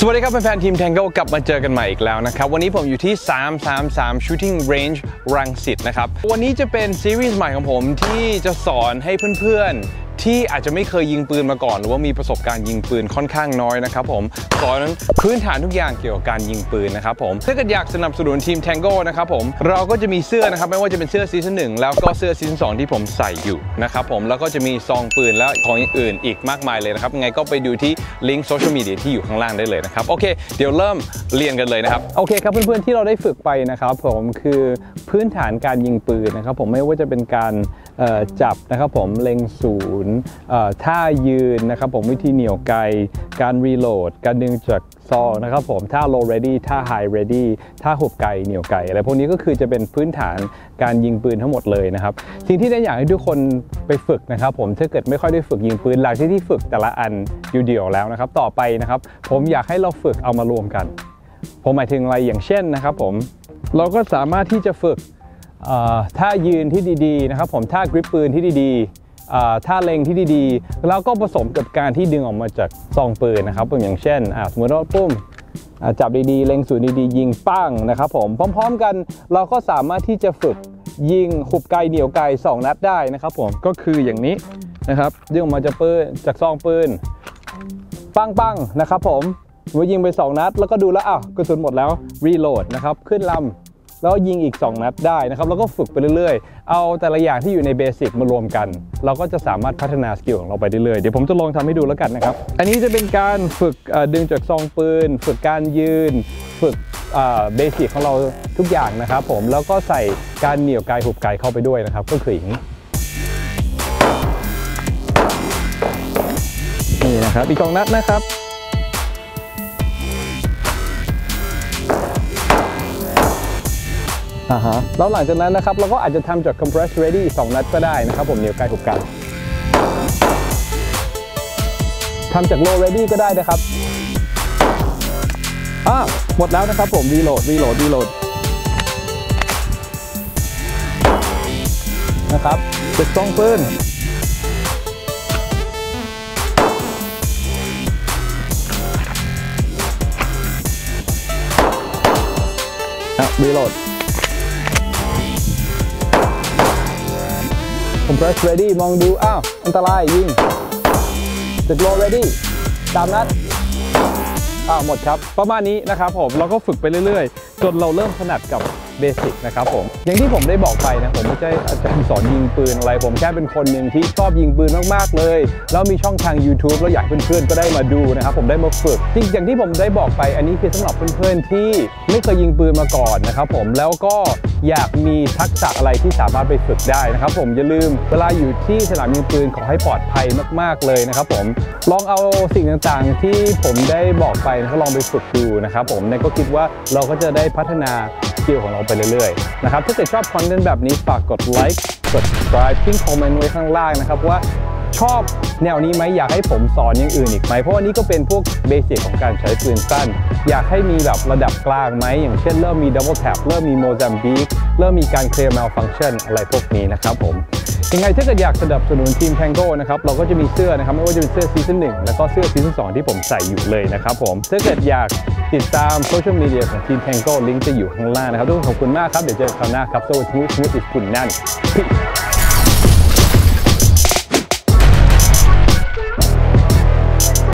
สวัสดีครับแฟนๆทีม Tango กลับมาเจอกันใหม่อีกแล้วนะครับวันนี้ผมอยู่ที่333 Shooting Range รังสิตนะครับวันนี้จะเป็นซีรีส์ใหม่ของผมที่จะสอนให้เพื่อนๆที่อาจจะไม่เคยยิงปืนมาก่อนหรือว่ามีประสบการณ์ยิงปืนค่อนข้างน้อยนะครับผมสอนพื้นฐานทุกอย่างเกี่ยวกับการยิงปืนนะครับผมถ้าเกิดอยากสนับสนุนทีม Tango นะครับผมเราก็จะมีเสื้อนะครับไม่ว่าจะเป็นเสื้อซีซั่น1แล้วก็เสื้อซีซั่น2ที่ผมใส่อยู่นะครับผมแล้วก็จะมีซองปืนแล้วของอย่างอื่นอีกมากมายเลยนะครับไงก็ไปดูที่ลิงก์โซเชียลมีเดียที่อยู่ข้างล่างได้เลยนะครับโอเคเดี๋ยวเริ่มเรียนกันเลยนะครับโอเคครับเพื่อนๆที่เราได้ฝึกไปนะครับผมคือพื้นฐานการยิงปืนนะครับผมไม่ว่าจะเป็นการจับนะครับผมเล็งศูนย์ท่ายืนนะครับผมวิธีเหนี่ยวไกการรีโหลดการดึงจากซองนะครับผมท่า low ready ท่า high ready ท่าหุบไกเหนี่ยวไกอะไรพวกนี้ก็คือจะเป็นพื้นฐานการยิงปืนทั้งหมดเลยนะครับสิ่งที่ได้อยากให้ทุกคนไปฝึกนะครับผมถ้าเกิดไม่ค่อยได้ฝึกยิงปืนหลังจากที่ฝึกแต่ละอันอยู่เดี่ยวแล้วนะครับต่อไปนะครับผมอยากให้เราฝึกเอามารวมกันผมหมายถึงอะไรอย่างเช่นนะครับผมเราก็สามารถที่จะฝึกท่ายืนที่ดีๆนะครับผมท่ากริปปืนที่ดีๆท่าเล็งที่ดีๆแล้วก็ผสมกับการที่ดึงออกมาจากซองปืนนะครับอย่างเช่นสมมติว่าปุ้มจับดีๆเล็งศูนย์ดีๆยิงปั้งนะครับผมพร้อมๆกันเราก็สามารถที่จะฝึกยิงหุบไกเหนี่ยวไก2นัดได้นะครับผมก็คืออย่างนี้นะครับดึงออกมาจากซองปืนปั้งๆนะครับผมว่ายิงไป2นัดแล้วก็ดูแล้วกระสุนหมดแล้วรีโหลดนะครับขึ้นลำแล้วยิงอีก2นัดได้นะครับแล้วก็ฝึกไปเรื่อยๆเอาแต่ละอย่างที่อยู่ในเบสิกมารวมกันเราก็จะสามารถพัฒนาสกิลของเราไปเรื่อยๆเดี๋ยวผมจะลองทำให้ดูแล้วกันนะครับอันนี้จะเป็นการฝึกดึงจากซองปืนฝึกการยืนฝึกเบสิกของเราทุกอย่างนะครับผมแล้วก็ใส่การเหนี่ยวไกหุบไกเข้าไปด้วยนะครับก็คืออย่างนี้นี่นะครับอีก2นัดนะครับแล้วหลังจากนั้นนะครับเราก็อาจจะทำจาก compress ready 2 นัดก็ได้นะครับผมเหนี่ยวไกหุบไกทำจาก low ready ก็ได้นะครับหมดแล้วนะครับผม reload นะครับจากซองปืนreload compress ready มองดูอันตรายยิงจาก low ready 3 นัดหมดครับประมาณนี้นะครับผมเราก็ฝึกไปเรื่อยๆจนเราเริ่มถนัดกับเบสิกนะครับผมอย่างที่ผมได้บอกไปนะผมไม่ใช่อาจารย์สอนยิงปืนอะไรผมแค่เป็นคนหนึ่งที่ชอบยิงปืนมากๆเลยแล้วมีช่องทาง YouTube แล้วอยากเพื่อนๆก็ได้มาดูนะครับผมได้มาฝึกจริงอย่างที่ผมได้บอกไปอันนี้คือสำหรับเพื่อนๆที่ไม่เคยยิงปืนมาก่อนนะครับผมแล้วก็อยากมีทักษะอะไรที่สามารถไปฝึกได้นะครับผมอย่าลืมเวลาอยู่ที่สนามยิงปืนขอให้ปลอดภัยมากๆเลยนะครับผมลองเอาสิ่งต่างๆที่ผมได้บอกไปก็ลองไปฝึกดูนะครับผมก็คิดว่าเราก็จะได้พัฒนาสกิลของเราไปเรื่อยๆนะครับถ้าเกิดชอบคอนเทนต์แบบนี้ฝากกดไลค์กด subscribe ทิ้งคอมเมนต์ไว้ข้างล่างนะครับว่าชอบแนวนี้ไหมอยากให้ผมสอนอย่างอื่นอีกไหมเพราะว่านี้ก็เป็นพวกเบสิกของการใช้ปืนสั้นอยากให้มีแบบระดับกลางไหมอย่างเช่นเริ่มมี double tap เริ่มมี Mozambique เริ่มมีการ clear malfunction อะไรพวกนี้นะครับผมยังไงถ้าเกิดอยากสนับสนุนทีม Tango นะครับเราก็จะมีเสื้อนะครับไม่ว่าจะเป็นเสื้อซีซั่น1แล้วก็เสื้อซีซั่น2ที่ผมใส่อยู่เลยนะครับผมถ้าเกิดอยากติดตามโซเชียลมีเดียของทีม Tango ลิงก์จะอยู่ข้างล่างนะครับทุกคนขอบคุณมากครับเดี๋ยวเจอกันคราวหน้าครับสวัสดีสมุทรอิสกุลนั่น